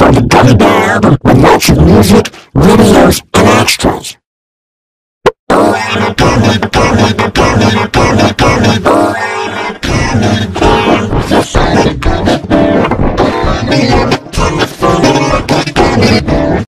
download the Gummy Bear album with lots of music, videos, and extras. Oh,